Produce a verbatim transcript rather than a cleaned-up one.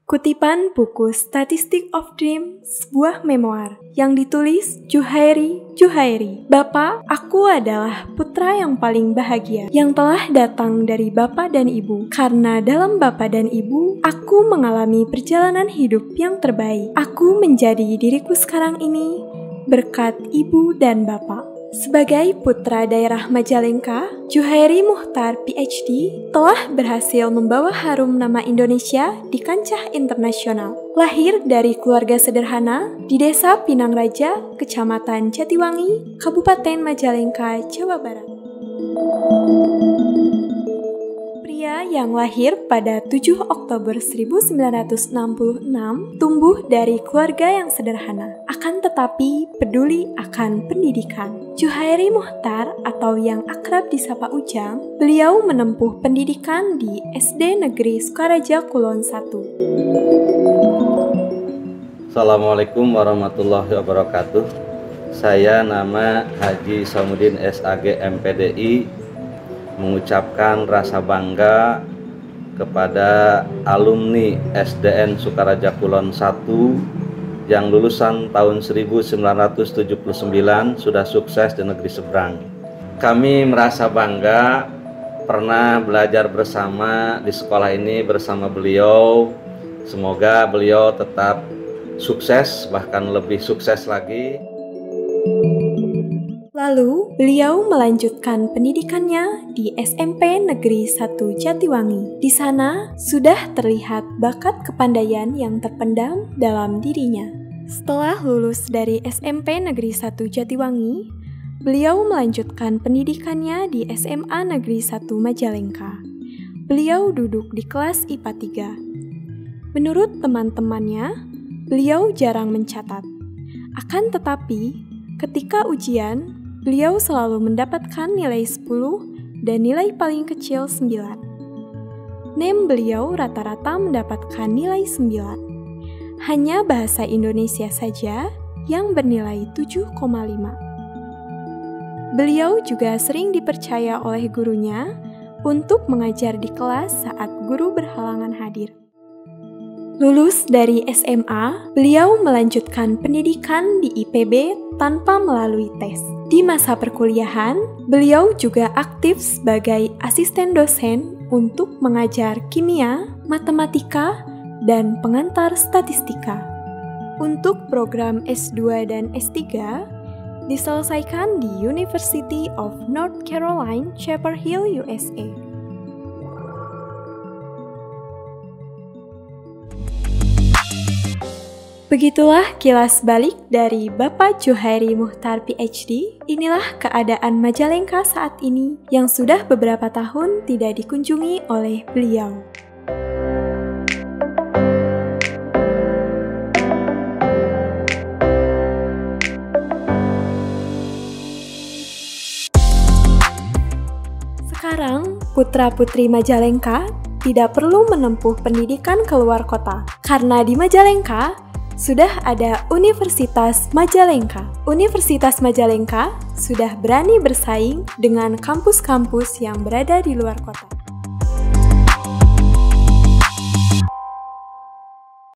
Kutipan buku Statistic of Dream, sebuah memoir yang ditulis Juhairi Juhairi. Bapak, aku adalah putra yang paling bahagia yang telah datang dari Bapak dan Ibu. Karena dalam Bapak dan Ibu, aku mengalami perjalanan hidup yang terbaik. Aku menjadi diriku sekarang ini berkat Ibu dan Bapak. Sebagai putra daerah Majalengka, Juhairi Muchtar P H D telah berhasil membawa harum nama Indonesia di kancah internasional. Lahir dari keluarga sederhana di Desa Pinangraja, Kecamatan Jatiwangi, Kabupaten Majalengka, Jawa Barat. Pria yang lahir pada tujuh Oktober seribu sembilan ratus enam puluh enam tumbuh dari keluarga yang sederhana, akan tetapi peduli akan pendidikan. Juhairi Muchtar atau yang akrab disapa Ujang, beliau menempuh pendidikan di S D Negeri Sukaraja Kulon satu. Assalamualaikum warahmatullahi wabarakatuh. Saya nama Haji Samudin S A G M P D I, mengucapkan rasa bangga kepada alumni S D N Sukaraja Kulon satu yang lulusan tahun seribu sembilan ratus tujuh puluh sembilan sudah sukses di negeri seberang. Kami merasa bangga pernah belajar bersama di sekolah ini bersama beliau. Semoga beliau tetap sukses, bahkan lebih sukses lagi. Lalu, beliau melanjutkan pendidikannya di S M P Negeri satu Jatiwangi. Di sana, sudah terlihat bakat kepandaian yang terpendam dalam dirinya. Setelah lulus dari S M P Negeri satu Jatiwangi, beliau melanjutkan pendidikannya di S M A Negeri satu Majalengka. Beliau duduk di kelas I P A tiga. Menurut teman-temannya, beliau jarang mencatat. Akan tetapi, ketika ujian, beliau selalu mendapatkan nilai sepuluh dan nilai paling kecil sembilan. N E M beliau rata-rata mendapatkan nilai sembilan. Hanya bahasa Indonesia saja yang bernilai tujuh koma lima. Beliau juga sering dipercaya oleh gurunya untuk mengajar di kelas saat guru berhalangan hadir. Lulus dari S M A, beliau melanjutkan pendidikan di I P B tanpa melalui tes. Di masa perkuliahan, beliau juga aktif sebagai asisten dosen untuk mengajar kimia, matematika, dan pengantar statistika. Untuk program S dua dan S tiga, diselesaikan di University of North Carolina, Chapel Hill, U S A. Begitulah kilas balik dari Bapak Juhairi Muchtar P H D. Inilah keadaan Majalengka saat ini yang sudah beberapa tahun tidak dikunjungi oleh beliau. Sekarang, putra-putri Majalengka tidak perlu menempuh pendidikan keluar kota, karena di Majalengka sudah ada Universitas Majalengka. Universitas Majalengka sudah berani bersaing dengan kampus-kampus yang berada di luar kota.